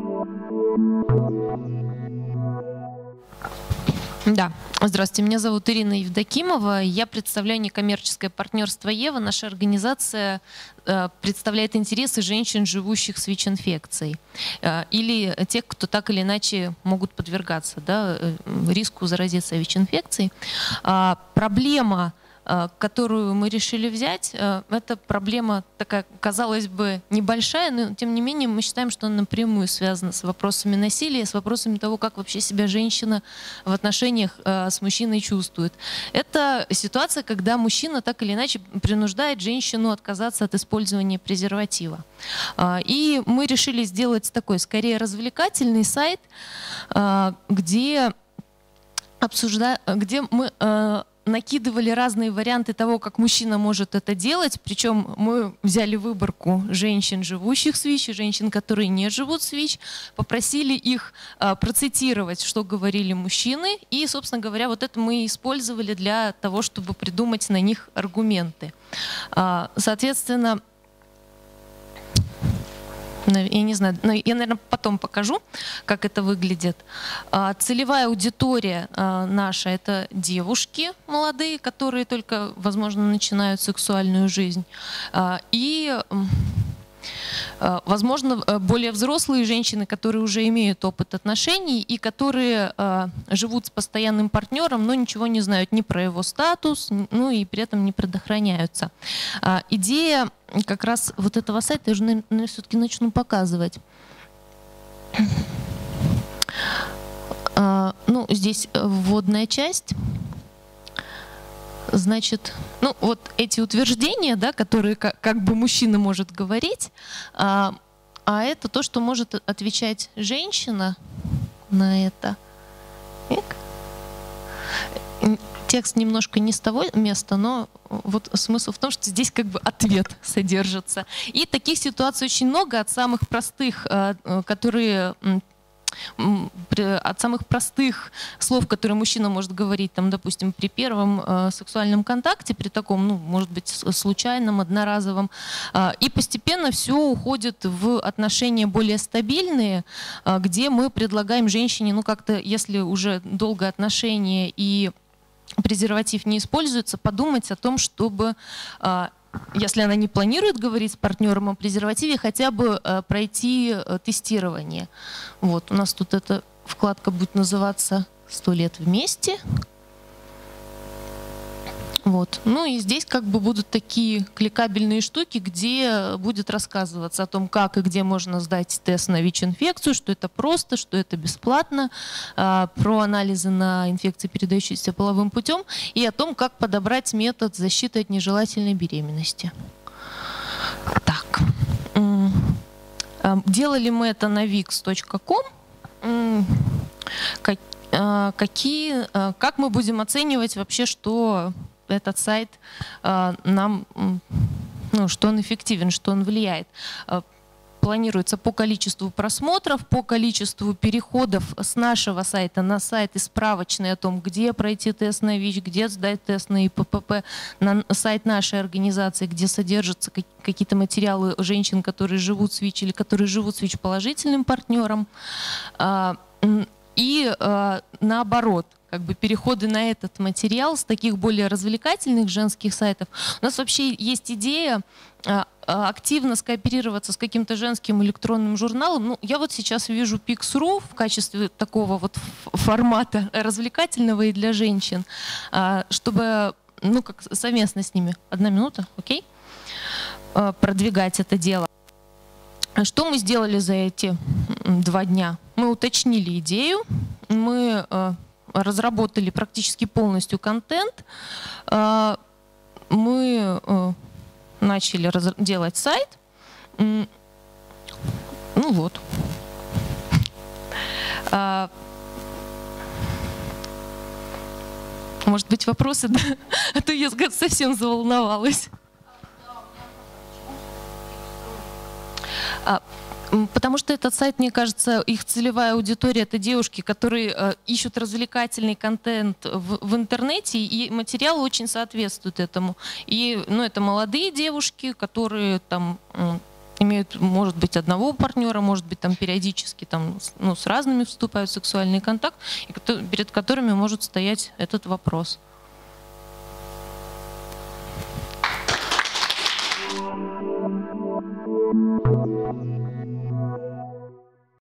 Да, здравствуйте, меня зовут Ирина Евдокимова, я представляю некоммерческое партнерство «Ева». Наша организация представляет интересы женщин, живущих с ВИЧ-инфекцией, или тех, кто так или иначе могут подвергаться, да, риску заразиться ВИЧ-инфекцией. Проблема, которую мы решили взять, это проблема такая, казалось бы, небольшая, но тем не менее мы считаем, что она напрямую связана с вопросами насилия, с вопросами того, как вообще себя женщина в отношениях с мужчиной чувствует. Это ситуация, когда мужчина так или иначе принуждает женщину отказаться от использования презерватива. И мы решили сделать такой, скорее, развлекательный сайт, где мы накидывали разные варианты того, как мужчина может это делать. Причем мы взяли выборку женщин, живущих с ВИЧ, и женщин, которые не живут с ВИЧ, попросили их процитировать, что говорили мужчины. И, собственно говоря, вот это мы использовали для того, чтобы придумать на них аргументы. Соответственно, я не знаю, но я, наверное, потом покажу, как это выглядит. Целевая аудитория наша — это девушки молодые, которые только, возможно, начинают сексуальную жизнь. И, возможно, более взрослые женщины, которые уже имеют опыт отношений и которые живут с постоянным партнером, но ничего не знают ни про его статус, ну и при этом не предохраняются. Идея как раз вот этого сайта я уже, наверное, все-таки начну показывать. Ну, здесь вводная часть. Значит, ну вот эти утверждения, да, которые как бы мужчина может говорить, а это то, что может отвечать женщина на это. Текст немножко не с того места, но вот смысл в том, что здесь как бы ответ содержится. И таких ситуаций очень много, от самых простых, от самых простых слов, которые мужчина может говорить, там, допустим, при первом сексуальном контакте, при таком, ну, может быть, случайном, одноразовом, и постепенно все уходит в отношения более стабильные, где мы предлагаем женщине, ну, как-то, если уже долгое отношение и презерватив не используется, подумать о том, чтобы, если она не планирует говорить с партнером о презервативе, хотя бы пройти тестирование. Вот, у нас тут эта вкладка будет называться «100 лет вместе». Вот. Ну и здесь как бы будут такие кликабельные штуки, где будет рассказываться о том, как и где можно сдать тест на ВИЧ-инфекцию, что это просто, что это бесплатно, про анализы на инфекции, передающиеся половым путем, и о том, как подобрать метод защиты от нежелательной беременности. Так. Делали мы это на vix.com. Как мы будем оценивать вообще, что этот сайт нам, ну, что он эффективен, что он влияет? Планируется по количеству просмотров, по количеству переходов с нашего сайта на сайт и справочный о том, где пройти тест на ВИЧ, где сдать тест на ИППП, на сайт нашей организации, где содержатся какие-то материалы женщин, которые живут с ВИЧ или которые живут с ВИЧ-положительным партнером. И наоборот, как бы переходы на этот материал с таких более развлекательных женских сайтов. У нас вообще есть идея активно скооперироваться с каким-то женским электронным журналом. Ну, я вот сейчас вижу Pix.ru в качестве такого вот формата развлекательного и для женщин, чтобы, ну, как совместно с ними, 1 минута, окей, продвигать это дело. Что мы сделали за эти 2 дня? Мы уточнили идею, мы разработали практически полностью контент, мы начали делать сайт. Ну вот. Может быть, вопросы? Да? А то я совсем заволновалась. Потому что этот сайт, мне кажется, их целевая аудитория — это девушки, которые ищут развлекательный контент в интернете, и материал очень соответствует этому. И, ну, это молодые девушки, которые там имеют, может быть, одного партнера, может быть, там периодически с разными вступают в сексуальный контакт, и перед которыми может стоять этот вопрос.